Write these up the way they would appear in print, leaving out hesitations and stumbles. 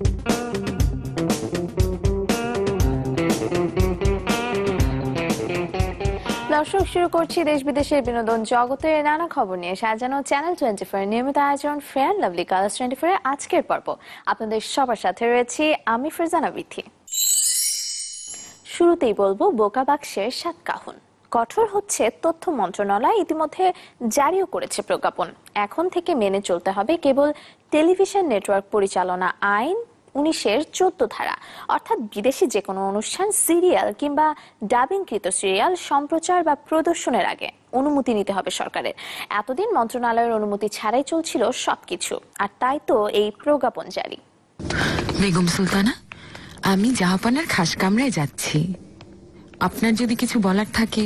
দর্শক, শুরু করছি দেশ বিদেশের বিনোদন জগতের নানা খবর নিয়ে সাজানো চ্যানেল 24 নিয়মিত আয়োজন ফেয়ার লাভলি কালার্স 24 আজকের পর্ব। আপনাদের সবার সাথে রয়েছি আমি ফারজানা বিথি। শুরুতেই বলবো বোকা বাক্সের 7 কাহন। কঠোর হচ্ছে তথ্য মন্ত্রণালয় ইতিমধ্যে জারিও করেছে প্রজ্ঞাপন। এখন থেকে মেনে চলতে হবে কেবল টেলিভিশন নেটওয়ার্ক পরিচালনা আইন 19-এর 14 ধারা, অর্থাৎ বিদেশি যে কোনো অনুষ্ঠান, সিরিয়াল কিংবা ডাবিংকৃত সিরিয়াল সম্প্রচার বা প্রদর্শনের আগে অনুমতি নিতে হবে সরকারের। এতদিন মন্ত্রণালয়ের অনুমতি ছাড়াই চলছিল সবকিছু, আর তাই তো এই প্রজ্ঞাপন জারি। বেগম সুলতানা, আমি জাহাপানার খাস কামরায় যাচ্ছি, আপনার যদি কিছু বলার থাকে।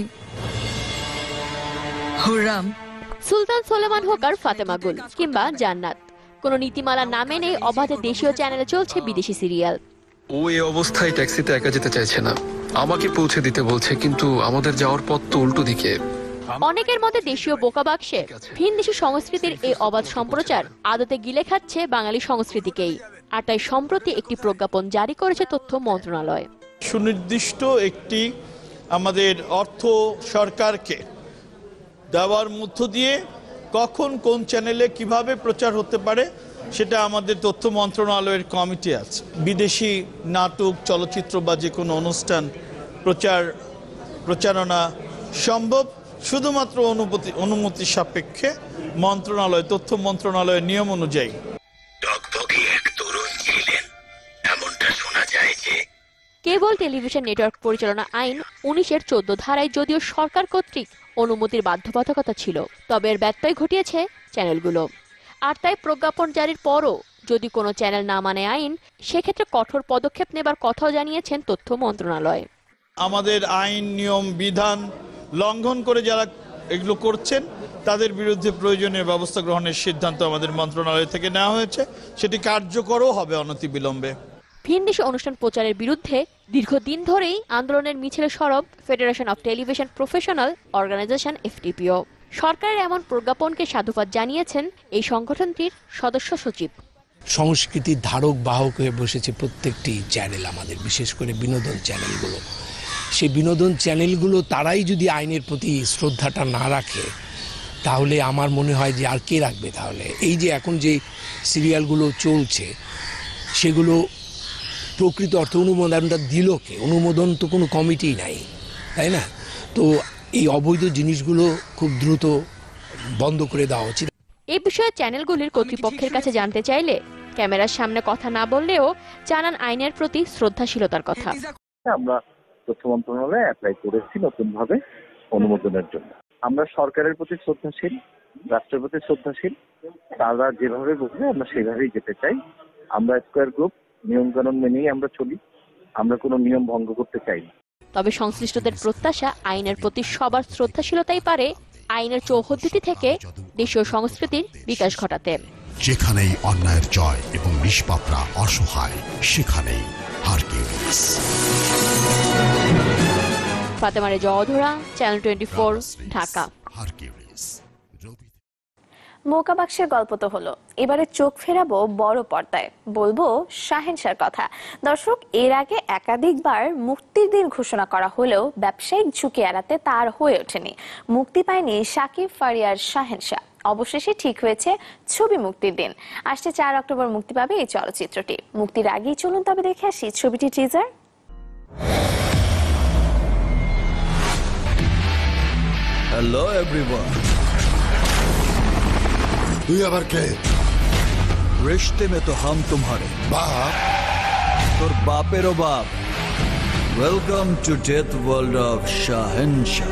হুররাম, সুলতান সোলেমান হোক আর ফাতেমা গুল কিংবা জান্নাত, কোন নীতিমালা না মেনে অবাধে দেশীয় চ্যানেলে চলছে বিদেশি সিরিয়াল। ও এই অবস্থায় ট্যাক্সিতে একা যেতে চাইছে না, আমাকে পৌঁছে দিতে বলছে, কিন্তু আমাদের যাওয়ার পথ তো উল্টো দিকে। অনেকের মতে দেশীয় বোকা বাক্সে ভিনদেশি সংস্কৃতির এই অবাধ সম্প্রচার আদতে গিলে খাচ্ছে বাঙালি সংস্কৃতিকেই, আর তাই সম্প্রতি একটি প্রজ্ঞাপন জারি করেছে তথ্য মন্ত্রণালয়। সুনির্দিষ্ট একটি আমাদের অর্থ সরকারকে দেওয়ার মধ্য দিয়ে কখন কোন চ্যানেলে কিভাবে প্রচার হতে পারে সেটা আমাদের তথ্য মন্ত্রণালয়ের কমিটি আছে। বিদেশি নাটক, চলচ্চিত্র বা যে কোনো অনুষ্ঠান প্রচারণা সম্ভব শুধুমাত্র অনুমতি সাপেক্ষে মন্ত্রণালয়, তথ্য মন্ত্রণালয়ের নিয়ম অনুযায়ী। কেবল টেলিভিশন নেটওয়ার্ক পরিচালনা আইন 19-এর 14 ধারায় যদিও সরকার কর্তৃক অনুমতির বাধ্যবাধকতা ছিল, তবে এর ব্যত্যয় ঘটিয়েছে চ্যানেলগুলো। আর তাই প্রজ্ঞাপন জারির পরও যদি কোনো চ্যানেল না মানে আইন, সেক্ষেত্রে কঠোর পদক্ষেপ নেবার কথাও জানিয়েছেন তথ্য মন্ত্রণালয়। আমাদের আইন, নিয়ম, বিধান লঙ্ঘন করে যারা এগুলো করছেন তাদের বিরুদ্ধে প্রয়োজনীয় ব্যবস্থা গ্রহণের সিদ্ধান্ত আমাদের মন্ত্রণালয় থেকে নেওয়া হয়েছে, সেটি কার্যকরও হবে অনতিবিলম্বে। ভিনদেশি অনুষ্ঠান প্রচারের বিরুদ্ধে দীর্ঘদিন ধরেই আন্দোলনের মিছিলে সরব federation of television professional organisation FTPO। সরকারের এমন প্রজ্ঞাপনকে সাধুবাদ জানিয়েছেন এই সংগঠনটির সদস্য সচিব। সংস্কৃতির ধারক বাহক হয়ে বসেছে প্রত্যেকটি চ্যানেল আমাদের, বিশেষ করে বিনোদন চ্যানেলগুলো। সেই বিনোদন চ্যানেলগুলো তারাই যদি আইনের প্রতি শ্রদ্ধাটা না রাখে, তাহলে আমার মনে হয় যে আর কে রাখবে। তাহলে এই যে এখন যে সিরিয়ালগুলো চলছে সেগুলো প্রকৃত অর্থে অনুমোদনটা দিল কে? অনুমোদন তো কোনো কমিটি নাই, তাই না? তো এই অবৈধ জিনিসগুলো খুব দ্রুত বন্ধ করে দেওয়া উচিত। এই বিষয়ে চ্যানেলগুলির কর্তৃপক্ষের কাছে জানতে চাইলে ক্যামেরার সামনে কথা না বললেও জানান আইনের প্রতি শ্রদ্ধাশীলতার কথা। আমরা তথ্য মন্ত্রণালয়ে অ্যাপ্লাই করেছি নতুনভাবে অনুমোদনের জন্য। আমরা সরকারের প্রতি শ্রদ্ধাশীল, রাষ্ট্রের প্রতি শ্রদ্ধাশীল, তারা যেভাবে বলবে আমরা সেভাবেই যেতে চাই। আমরা স্কয়ার গ্রুপ নিয়ম কানুন মেনেই আমরা চলি, আমরা কোনো নিয়ম ভঙ্গ করতে চাই না। তবে সংশ্লিষ্টদের প্রত্যাশা আইনের প্রতি সবার শ্রদ্ধাশীলতাই পারে আইনের চৌহদ্দিটি থেকে দেশীয় সংস্কৃতির বিকাশ ঘটাতে। যেখানেই অন্যায়ের জয় এবং নিষ্পাপরা অসহায়, সেখানেই হারকিউলিস। ফাতেমা রেজা অধরা, চ্যানেল 24, ঢাকা। বোকা বাক্সের গল্প তো হলো, এবারে চোখ ফেরাবো বড় পর্দায়, বলবো শাহেনশার কথা। দর্শক, এর আগে একাধিকবার মুক্তির দিন ঘোষণা করা হলেও ব্যবসায়িক ঝুঁকি এড়াতে তার হয়ে ওঠেনি। মুক্তি পায়নি শাকিব ফারিয়ার শাহেনশা। অবশেষে ঠিক হয়েছে ছবি মুক্তির দিন। আসছে 4 অক্টোবর মুক্তি পাবে এই চলচ্চিত্রটি। মুক্তির আগেই চলুন তবে দেখে আসি ছবিটি টিজার। Hello everyone. তুই আবার কে? रिश्ते में तो हम तुम्हारे বাপ, তোর বাপেরও বাপ। Welcome to death world of Shahenshah.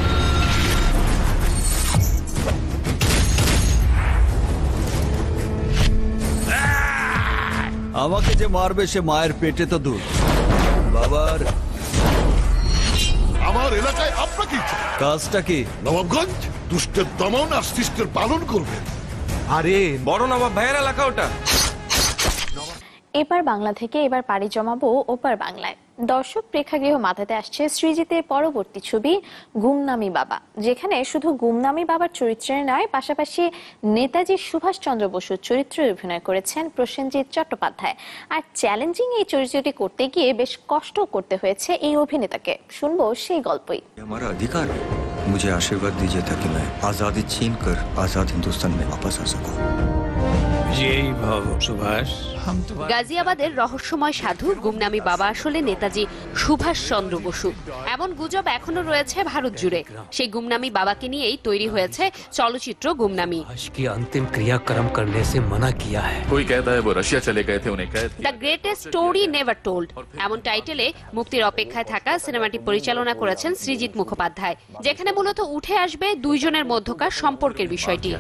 আমাকে যে মারবে সে মায়ের পেটে তো দূর, বাবার। আমার এলাকায় আপনাকে কাজটা কি? নবাবগঞ্জ দুষ্টের দমন আর শিষ্টের পালন করবে। আরে বড় নবাব ভাইয়ের এলাকা ওটা। এবার বাংলা থেকে এবার পাড়ি জমাবো ওপার বাংলায়। দর্শক প্রেক্ষাগৃহ মাথাতে আসছে সৃজিতের পরবর্তী ছবি গুমনামি বাবা, যেখানে শুধু গুমনামি বাবার চরিত্রে নয়, পাশাপাশি নেতাজি সুভাষচন্দ্র বসুর চরিত্রে অভিনয় করেছেন প্রসেনজিৎ চট্টোপাধ্যায়। আর চ্যালেঞ্জিং এই চরিত্রটি করতে গিয়ে বেশ কষ্ট করতে হয়েছে এই অভিনেতাকে। শুনবো সেই গল্পই। हमारा अधिकार है, मुझे आशीर्वाद दीजिए ताकि मैं आजादी छीन कर आजाद हिंदुस्तान में वापस आ सकूं। গাজিয়াবাদের রহস্যময় সাধু গুমনামি বাবা আসলে নেতাজি সুভাষচন্দ্র বসু, এমন গুজব এখনো রয়েছে ভারত জুড়ে। সেই গুমনামি বাবাকে নিয়েই তৈরি হয়েছে চলচ্চিত্র গুমনামি। अंतिम क्रियाक्रम करने से मना किया है। कोई कहता है वो रशिया चले गए थे, उन्हें कैद किया। The greatest story never told এমন টাইটেলে মুক্তির অপেক্ষায় থাকা সিনেমাটি পরিচালনা করেছেন সৃজিত মুখোপাধ্যায়, যেখানে মূলত উঠে আসবে দুইজনের মধ্যকার সম্পর্কের বিষয়টি।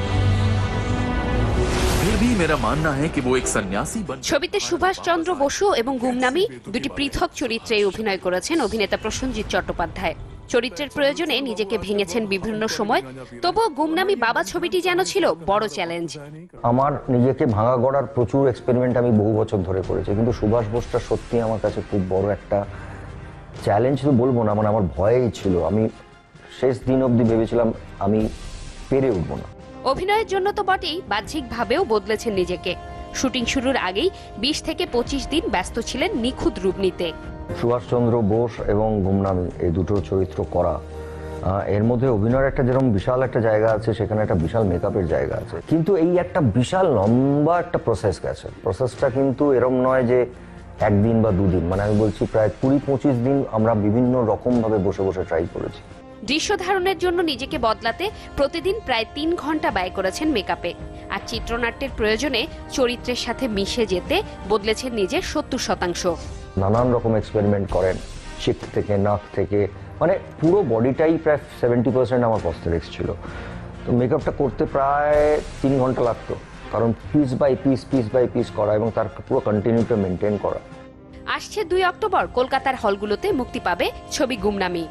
ছবিতে সুভাষচন্দ্র বসু এবং গুমনামি দুটি পৃথক চরিত্রে অভিনয় করেছেন অভিনেতা প্রসেনজিৎ চট্টোপাধ্যায়। চরিত্রের প্রয়োজনে নিজেকে ভেঙেছেন বিভিন্ন সময়, তবুও গুমনামি বাবা ছবিটি যেন ছিল বড় চ্যালেঞ্জ। আমার নিজেকে ভাঙা গড়ার প্রচুর এক্সপেরিমেন্ট আমি বহু বছর ধরে করেছি, কিন্তু সুভাষ বোসটা সত্যি আমার কাছে খুব বড় একটা চ্যালেঞ্জ তো বলবো না, মানে আমার ভয়েই ছিল। আমি শেষ দিন অবধি ভেবেছিলাম আমি পেরে উঠবো না। অভিনয়ের জন্য তো বটেই, বাহ্যিকভাবেও বদলেছেন নিজেকে। শুটিং শুরুর আগেই 20 থেকে 25 দিন ব্যস্ত ছিলেন নিখুঁত রূপ নিতে। সুভাষচন্দ্র বোস এবং গুমনামি এই দুটো চরিত্র করা, এর মধ্যে অভিনয়ের একটা যেরকম বিশাল একটা জায়গা আছে, সেখানে একটা বিশাল মেকআপের জায়গা আছে, কিন্তু এই একটা বিশাল লম্বা একটা প্রসেস গেছে। প্রসেসটা কিন্তু এরম নয় যে একদিন বা দুদিন, মানে আমি বলছি প্রায় 20-25 দিন আমরা বিভিন্ন রকম ভাবে বসে বসে ট্রাই করেছি। দৃশ্য ধারণের জন্য নিজেকে বদলাতে প্রতিদিন প্রায় 3 ঘন্টা ব্যয় করেছেন মেকআপে। আর চিত্রনাট্যের প্রয়োজনে চরিত্রের সাথে মিশে যেতে বদলেছেন নিজের 70%। নানান রকম এক্সপেরিমেন্ট করেন, চিক থেকে নাক থেকে, মানে পুরো বডিটাই প্রায় 70% আমার প্রস্থেটিক্স ছিল। তো মেকআপটা করতে প্রায় 3 ঘন্টা লাগতো, কারণ পিস বাই পিস করা এবং তার পুরো কন্টিনিউটা মেনটেন করা। আসছে 2 অক্টোবর কলকাতার হলগুলোতে মুক্তি পাবে ছবি গুমনামি।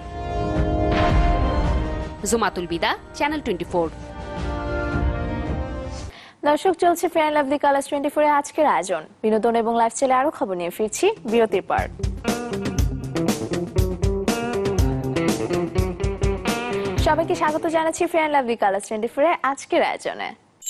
জুমাতুল বিদা, চ্যানেল 24। দর্শক, চলছে ফেয়ার অ্যান্ড লাভলি কালার্স 24 এর আজকের আয়োজন। বিনোদন এবং লাইফস্টাইলে আরো খবর নিয়ে ফিরছি বিরতির পর। সবাইকে স্বাগত জানাচ্ছি ফেয়ার অ্যান্ড লাভলি কালার্স 24 এর আজকের আয়োজনে।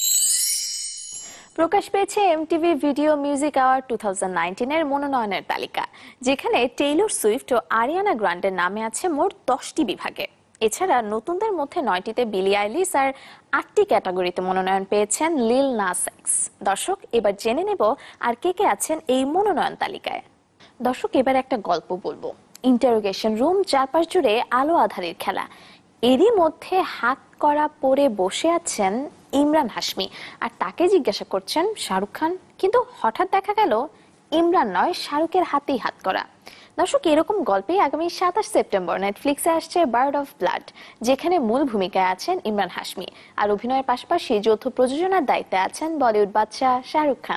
প্রকাশ পেয়েছে এমটিভি ভিডিও মিউজিক অ্যাওয়ার্ড 2019 এর মনোনয়নের তালিকা, যেখানে টেইলর সুইফট ও আরিয়ানা গ্রান্ডের নামে আছে মোট 10টি বিভাগে। এছাড়া নতুনদের মধ্যে 9টিতে বিলি আইলিশ আর 8টি ক্যাটাগরিতে মনোনয়ন পেয়েছেন লিল নাস এক্স। দর্শক, এবার জেনে নেব আর কে কে আছেন এই মনোনয়ন তালিকায়। দর্শক, এবার একটা গল্প বলবো। ইন্টারোগেশন রুম, চারপাশ জুড়ে আলো আধারের খেলা। এরই মধ্যে হাত করা পরে বসে আছেন ইমরান হাশমি, আর তাকে জিজ্ঞাসা করছেন শাহরুখ খান। কিন্তু হঠাৎ দেখা গেল ইমরান নয়, শাহরুখের হাতেই হাত করা। দর্শক, এরকম গল্পে আগামী 27 সেপ্টেম্বর নেটফ্লিক্সে আসছে বার্ড অফ ব্লাড, যেখানে মূল ভূমিকায় আছেন ইমরান হাশমি। আর অভিনয়ের পাশাপাশি যৌথ প্রযোজনার দায়িত্বে আছেন বলিউড বাদশা শাহরুখ খান।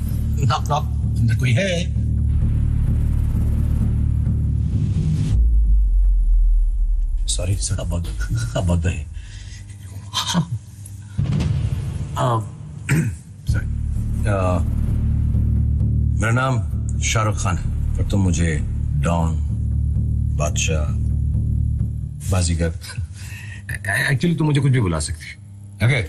सॉरी सर, अब गए। सॉरी, मेरा नाम शाहरुख खान है, पर तुम मुझे डॉन, बादशाह, बाजीगर, एक्चुअली तुम मुझे कुछ भी बुला सकती है। ओके,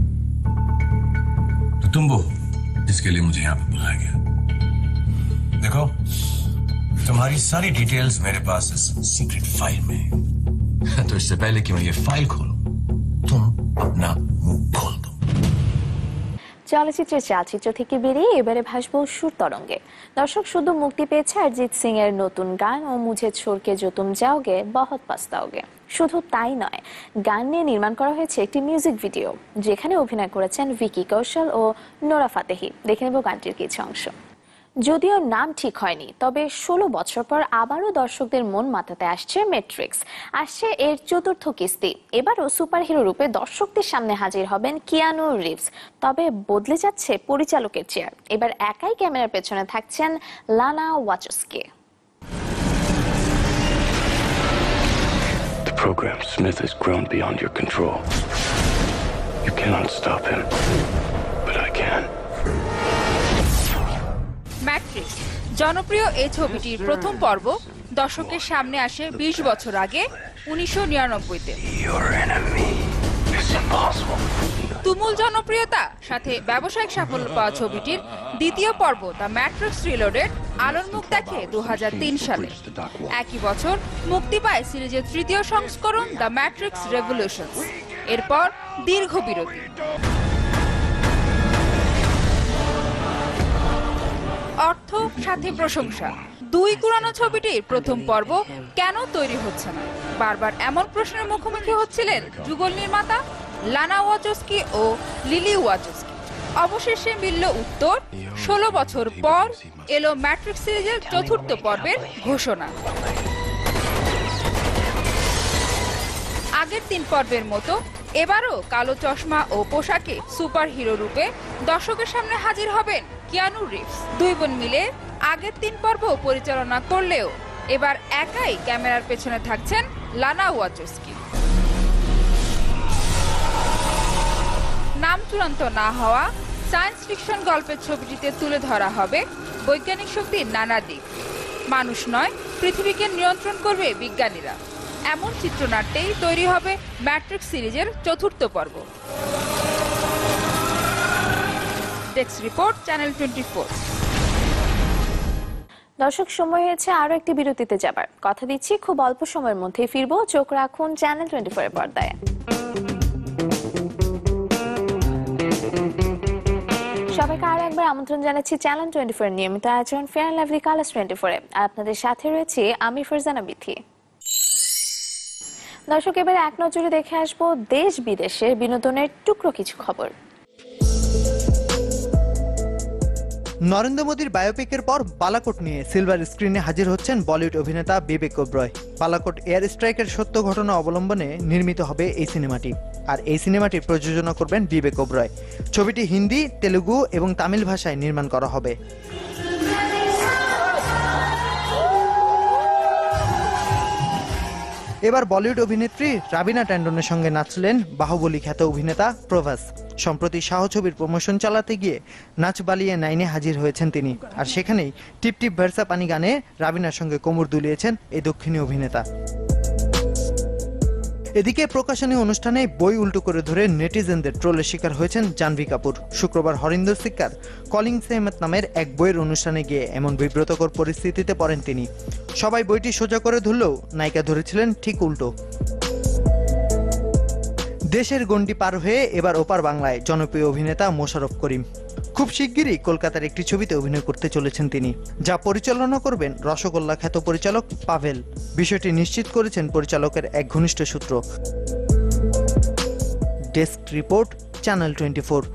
तो तुम वो जिसके लिए मुझे यहाँ पे बुलाया गया। देखो, तुम्हारी सारी डिटेल्स मेरे पास इस सीक्रेट फाइल में, तो इससे पहले कि मैं ये फाइल खोलूं, तुम अपना मुंह खोल दो। চলচ্চিত্রের চালচিত্র থেকে বেরিয়ে এবারে ভাসবো সুর তরঙ্গে। দর্শক, শুধু মুক্তি পেয়েছে অরিজিৎ সিং এর নতুন গান ও মুঝে ছোড়কে जो तुम जाओगे बहुत पछताओगे। শুধু তাই নয়, গান নিয়ে নির্মাণ করা হয়েছে একটি মিউজিক ভিডিও, যেখানে অভিনয় করেছেন ভিকি কৌশল ও নোরা ফাতেহি। দেখে নেব গানটির কিছু অংশ। যদিও নাম ঠিক হয়নি, তবে 16 বছর পর আবারও দর্শকদের মন মাতাতে আসছে ম্যাট্রিক্স। আসছে এর 4র্থ কিস্তি। এবারও সুপারহিরো রূপে দর্শকদের সামনে হাজির হবেন কিয়ানু রিভস। তবে বদলে যাচ্ছে পরিচালকের চেয়ার। এবার একাই ক্যামেরার পেছনে থাকছেন Lana Wachowski. The program Smith has grown beyond your control. You cannot stop him, but I can. Matrix জনপ্রিয় এই ছবিটির প্রথম পর্ব দর্শকের সামনে আসে ২০ বছর আগে ১৯৯৯-তে। তুমুল জনপ্রিয়তা সাথে ব্যবসায়িক সাফল্য পাওয়া ছবিটির দ্বিতীয় পর্ব দ্য ম্যাট্রিক্স রিলোডেড আলোর মুখ দেখে ২০০৩ সালে। একই বছর মুক্তি পায় সিরিজের তৃতীয় সংস্করণ দ্য ম্যাট্রিক্স রেভলিউশনস। এরপর দীর্ঘ বিরতি। অর্থ সাথে প্রশংসা, দুই কুরানো ছবিটির প্রথম পর্ব কেন তৈরি হচ্ছে না? বারবার এমন প্রশ্নের মুখোমুখি হচ্ছিলেন যুগল নির্মাতা লানা ওয়াচস্কি ও লিলি ওয়াচস্কি। অবশেষে মিলল উত্তর। ১৬ বছর পর এলো ম্যাট্রিক্স সিরিজের চতুর্থ পর্বের ঘোষণা। আগের ৩ পর্বের মতো এবারও কালো চশমা ও পোশাকে সুপার হিরো রূপে দর্শকের সামনে হাজির হবেন কিয়ানু রিভস। দুই বোন মিলে আগের ৩ পর্ব পরিচালনা করলেও এবার একাই ক্যামেরার পেছনে থাকছেন লানা ওয়াচস্কি। নাম চূড়ান্ত না হওয়া সায়েন্স ফিকশন গল্পের ছবিটিতে তুলে ধরা হবে বৈজ্ঞানিক শক্তির নানা দিক। মানুষ নয়, পৃথিবীকে নিয়ন্ত্রণ করবে বিজ্ঞানীরা, এমন চিত্রনাট্যেই তৈরি হবে ম্যাট্রিক্স সিরিজের চতুর্থ পর্ব। Desk report, channel 24। দর্শক, সময় হয়েছে আরো একটি বিরতিতে যাবার। কথা দিচ্ছি খুব অল্প সময়ের মধ্যেই ফিরবো। চোখ রাখুন চ্যানেল 24 এর পর্দায়। সবাইকে আরো একবার আমন্ত্রণ জানাচ্ছি চ্যানেল 24 এর নিয়মিত আয়োজন ফেয়ার অ্যান্ড লাভলি কালার্স 24-এ। আর আপনাদের সাথে রয়েছে আমি ফারজানা বিথি। দর্শক, এবারে এক নজরে দেখে আসবো দেশ বিদেশের বিনোদনের টুকরো কিছু খবর। নরেন্দ্র মোদীর বায়োপিকের পর বালাকোট নিয়ে সিলভার স্ক্রিনে হাজির হচ্ছেন বলিউড অভিনেতা বিবেক ওবরয়। বালাকোট এয়ার স্ট্রাইকের সত্য ঘটনা অবলম্বনে নির্মিত হবে এই সিনেমাটি। আর এই সিনেমাটির প্রযোজনা করবেন বিবেক ওবরয়। ছবিটি হিন্দি, তেলুগু এবং তামিল ভাষায় নির্মাণ করা হবে। এবার বলিউড অভিনেত্রী রাবিনা ট্যান্ডনের সঙ্গে নাচলেন বাহুবলী খ্যাত অভিনেতা প্রভাস। সম্প্রতি শাহ ছবির প্রমোশন চালাতে গিয়ে নাচ বালিয়ে নাইনে হাজির হয়েছেন তিনি। আর সেখানেই টিপ টিপ ভেরসা পানি গানে রাবিনার সঙ্গে কোমর দুলিয়েছেন এই দক্ষিণী অভিনেতা। এদিকে প্রকাশনী অনুষ্ঠানে বই উল্টো করে ধরে নেটিজেনদের ট্রোলের শিকার হয়েছেন জাহ্নবী কাপুর। শুক্রবার হরিন্দর সিক্কার কলিং সেহমত নামের এক বইয়ের অনুষ্ঠানে গিয়ে এমন বিব্রতকর পরিস্থিতিতে পড়েন তিনি। সবাই বইটি সোজা করে ধরলেও নায়িকা ধরেছিলেন ঠিক উল্টো। দেশের গণ্ডি পার হয়ে এবার ওপার বাংলায় জনপ্রিয় অভিনেতা মোশাররফ করিম। খুব শিগগিরই কলকাতার একটি ছবিতে অভিনয় করতে চলেছেন তিনি, যা পরিচালনা করবেন রসগোল্লা খ্যাত পরিচালক পাভেল। বিষয়টি নিশ্চিত করেছেন পরিচালকের এক ঘনিষ্ঠ সূত্র। Desk report, channel 24।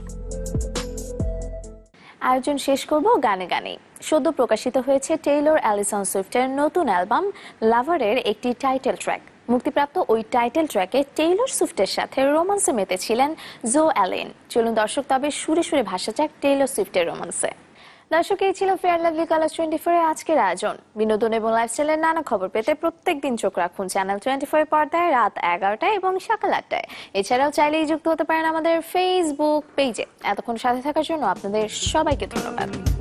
আয়োজন শেষ করব গানে গানে। সদ্য প্রকাশিত হয়েছে টেইলর অ্যালিসন সুইফটের নতুন অ্যালবাম লাভারের একটি টাইটেল ট্র্যাক। মুক্তিপ্রাপ্ত ওই টাইটেল ট্র্যাকে টেইলর সুইফটের সাথে রোমান্সে মেতেছিলেন জো অ্যালেন। চলুন দর্শক, তবে সুরে সুরে ভাসা যাক টেইলর সুইফটের রোমান্সে। দর্শক, এই ছিল ফেয়ার লাভলি কালার্স 24-এর আজকের আয়োজন। বিনোদন এবং লাইফস্টাইলের নানা খবর পেতে প্রত্যেকদিন চোখ রাখুন চ্যানেল 24 পর্দায় রাত 11টায় এবং সকাল 8টায়। এছাড়াও চাইলেই যুক্ত হতে পারেন আমাদের ফেসবুক পেজে। এতক্ষণ সাথে থাকার জন্য আপনাদের সবাইকে ধন্যবাদ।